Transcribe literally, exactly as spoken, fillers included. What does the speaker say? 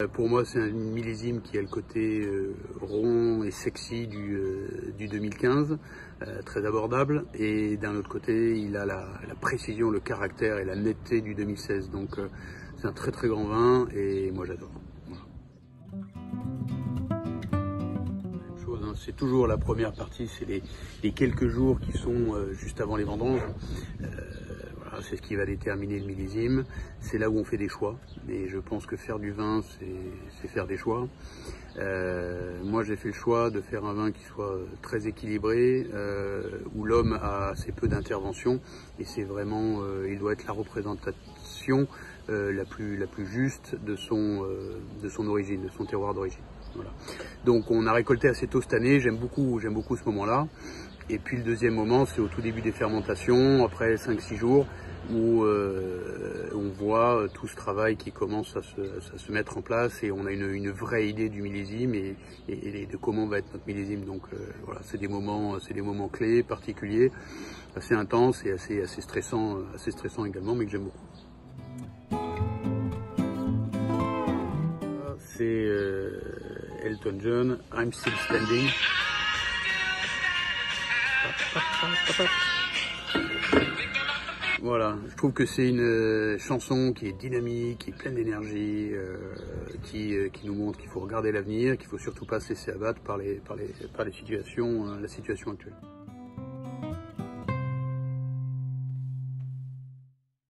Pour moi, c'est un millésime qui a le côté euh, rond et sexy du, euh, du deux mille quinze, euh, très abordable, et d'un autre côté, il a la, la précision, le caractère et la netteté du deux mille seize. Donc, euh, c'est un très très grand vin et moi j'adore. Voilà. Même chose, hein, c'est toujours la première partie, c'est les, les quelques jours qui sont euh, juste avant les vendanges. Euh, C'est ce qui va déterminer le millésime. C'est là où on fait des choix. Et je pense que faire du vin, c'est faire des choix. Euh, moi, j'ai fait le choix de faire un vin qui soit très équilibré, euh, où l'homme a assez peu d'intervention. Et c'est vraiment, euh, il doit être la représentation euh, la plus, la plus juste de son, euh, de son origine, de son terroir d'origine. Voilà. Donc, on a récolté assez tôt cette année. J'aime beaucoup, j'aime beaucoup ce moment-là. Et puis le deuxième moment, c'est au tout début des fermentations, après cinq six jours, où euh, on voit tout ce travail qui commence à se, à se mettre en place et on a une, une vraie idée du millésime et, et, et de comment va être notre millésime. Donc euh, voilà, c'est des moments, c'est des moments clés, particuliers, assez intenses et assez, assez stressants, assez stressants également, mais que j'aime beaucoup. C'est euh, Elton John, I'm Still Standing. Voilà, je trouve que c'est une chanson qui est dynamique, qui est pleine d'énergie, euh, qui, euh, qui nous montre qu'il faut regarder l'avenir, qu'il faut surtout pas se laisser abattre par les, par les, par les situations, euh, la situation actuelle.